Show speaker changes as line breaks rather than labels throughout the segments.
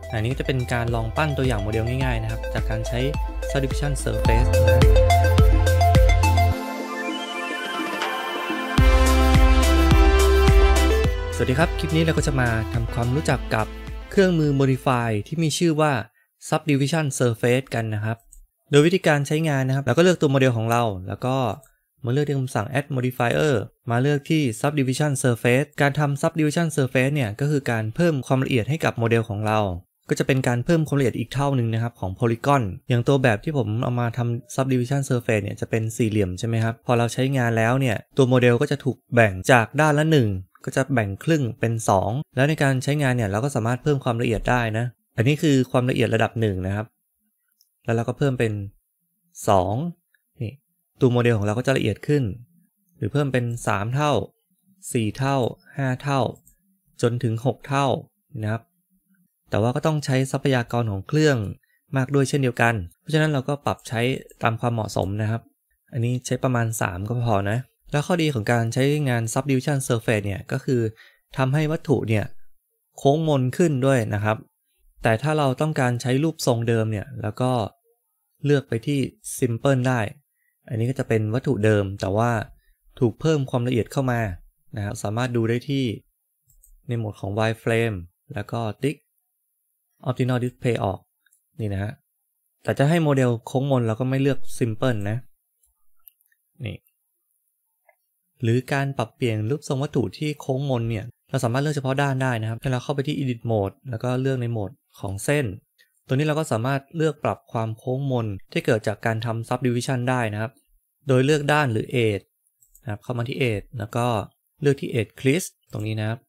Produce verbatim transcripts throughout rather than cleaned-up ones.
อันนี้จะเป็นการลองปั้นตัวอย่างโมเดลง่ายๆนะครับจากการใช้ Subdivision Surface นะสวัสดีครับคลิปนี้เราก็จะมาทำความรู้จักกับเครื่องมือ Modify ที่มีชื่อว่า Subdivision Surface กันนะครับโดยวิธีการใช้งานนะครับเราก็เลือกตัวโมเดลของเราแล้วก็มาเลือกที่คำสั่ง add modifier มาเลือกที่ subdivision surface การทำ subdivision surface เนี่ยก็คือการเพิ่มความละเอียดให้กับโมเดลของเราก็จะเป็นการเพิ่มความละเอียดอีกเท่านึงนะครับของ polygon อย่างตัวแบบที่ผมเอามาทำ subdivision surface เนี่ยจะเป็นสี่เหลี่ยมใช่ไหมครับพอเราใช้งานแล้วเนี่ยตัวโมเดลก็จะถูกแบ่งจากด้านละหนึ่งก็จะแบ่งครึ่งเป็นสองแล้วในการใช้งานเนี่ยเราก็สามารถเพิ่มความละเอียดได้นะอันนี้คือความละเอียดระดับหนึ่งนะครับแล้วเราก็เพิ่มเป็นสองนี่ตัวโมเดลของเราก็จะละเอียดขึ้นหรือเพิ่มเป็นสามเท่าสี่เท่าห้าเท่าจนถึงหกเท่านะครับแต่ว่าก็ต้องใช้ทรัพยากรของเครื่องมากด้วยเช่นเดียวกันเพราะฉะนั้นเราก็ปรับใช้ตามความเหมาะสมนะครับอันนี้ใช้ประมาณสามก็พอนะแล้วข้อดีของการใช้งาน subdivision surface เนี่ยก็คือทำให้วัตถุเนี่ยโค้งมนขึ้นด้วยนะครับแต่ถ้าเราต้องการใช้รูปทรงเดิมเนี่ยแล้วก็เลือกไปที่ simple ได้อันนี้ก็จะเป็นวัตถุเดิมแต่ว่าถูกเพิ่มความละเอียดเข้ามานะครับสามารถดูได้ที่ในโหมดของ wireframe แล้วก็ติ๊ก optional display ออกนี่นะฮะแต่จะให้โมเดลโค้งมนเราก็ไม่เลือก simple นะนี่หรือการปรับเปลี่ยนรูปทรงวัตถุที่โค้งมนเนี่ยเราสามารถเลือกเฉพาะด้านได้นะครับให้เราเข้าไปที่ edit mode แล้วก็เลือกในโหมดของเส้นตัวนี้เราก็สามารถเลือกปรับความโค้งมนที่เกิดจากการทำ subdivision ได้นะครับโดยเลือกด้านหรือ edge นะครับเข้ามาที่ edge แล้วก็เลือกที่ edge crease ตรงนี้นะครับ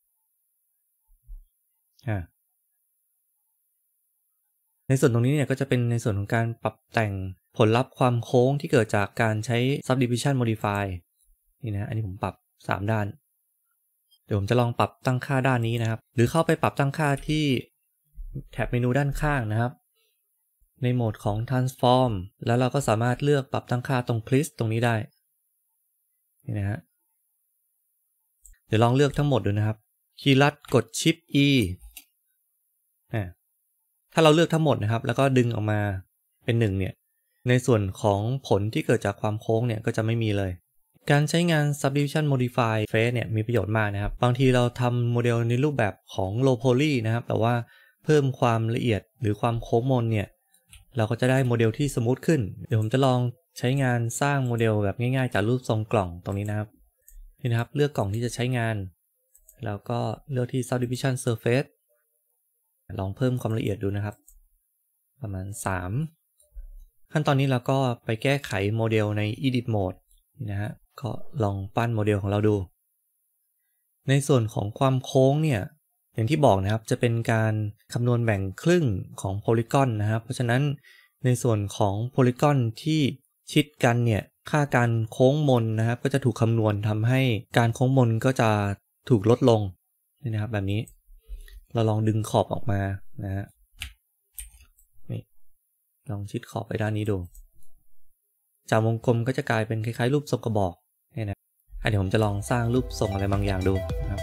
ในส่วนตรงนี้เนี่ยก็จะเป็นในส่วนของการปรับแต่งผลลัพธ์ความโค้งที่เกิดจากการใช้ subdivision modify นี่นะอันนี้ผมปรับสามด้านเดี๋ยวผมจะลองปรับตั้งค่าด้านนี้นะครับหรือเข้าไปปรับตั้งค่าที่แท็บเมนูด้านข้างนะครับในโหมดของ transform แล้วเราก็สามารถเลือกปรับตั้งค่าตรง crease ตรงนี้ได้นี่นะฮะเดี๋ยวลองเลือกทั้งหมดดูนะครับคีย์ลัดกด shift e อ่าถ้าเราเลือกทั้งหมดนะครับแล้วก็ดึงออกมาเป็นหนึ่งเนี่ยในส่วนของผลที่เกิดจากความโค้งเนี่ยก็จะไม่มีเลยการใช้งาน subdivision modify face เนี่ยมีประโยชน์มากนะครับบางทีเราทำโมเดลในรูปแบบของ low poly นะครับแต่ว่าเพิ่มความละเอียดหรือความโค้งมนเนี่ยเราก็จะได้โมเดลที่สมูทขึ้นเดี๋ยวผมจะลองใช้งานสร้างโมเดลแบบง่ายๆจากรูปทรงกล่องตรงนี้นะครับนี่นะครับเลือกกล่องที่จะใช้งานแล้วก็เลือกที่ subdivision surface ลองเพิ่มความละเอียดดูนะครับประมาณสามขั้นตอนนี้เราก็ไปแก้ไขโมเดลใน edit mode นี่นะฮะก็ลองปั้นโมเดลของเราดูในส่วนของความโค้งเนี่ยอย่างที่บอกนะครับจะเป็นการคำนวณแบ่งครึ่งของโพลีกอนนะครับเพราะฉะนั้นในส่วนของโพลีกอนที่ชิดกันเนี่ยค่าการโค้งมนนะครับก็จะถูกคำนวณทำให้การโค้งมนก็จะถูกลดลงนี่นะครับแบบนี้เราลองดึงขอบออกมานะฮะนี่ลองชิดขอบไปด้านนี้ดูจากวงกลมก็จะกลายเป็นคล้ายๆรูปทรงกระบอกนี่นะเดี๋ยวผมจะลองสร้างรูปทรงอะไรบางอย่างดูนะครับ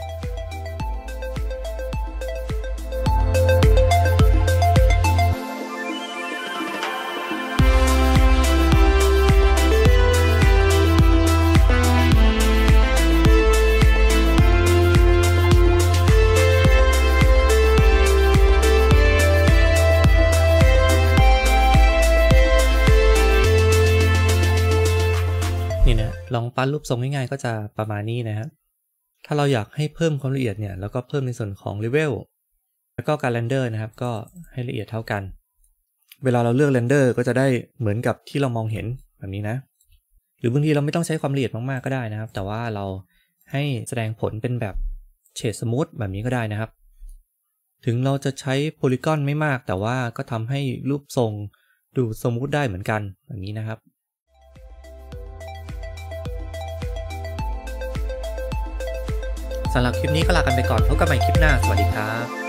นี่นะลองปั้นรูปทรงง่ายๆก็จะประมาณนี้นะครับถ้าเราอยากให้เพิ่มความละเอียดเนี่ยแล้วก็เพิ่มในส่วนของ level แล้วก็การ render นะครับก็ให้ละเอียดเท่ากันเวลาเราเลือก render ก็จะได้เหมือนกับที่เรามองเห็นแบบนี้นะหรือบางทีเราไม่ต้องใช้ความละเอียดมากๆก็ได้นะครับแต่ว่าเราให้แสดงผลเป็นแบบเฉดสมูทแบบนี้ก็ได้นะครับถึงเราจะใช้ polygon ไม่มากแต่ว่าก็ทำให้รูปทรงดูสมูทได้เหมือนกันแบบนี้นะครับสำหรับคลิปนี้ก็ลากันไปก่อนพบกันใหม่คลิปหน้าสวัสดีครับ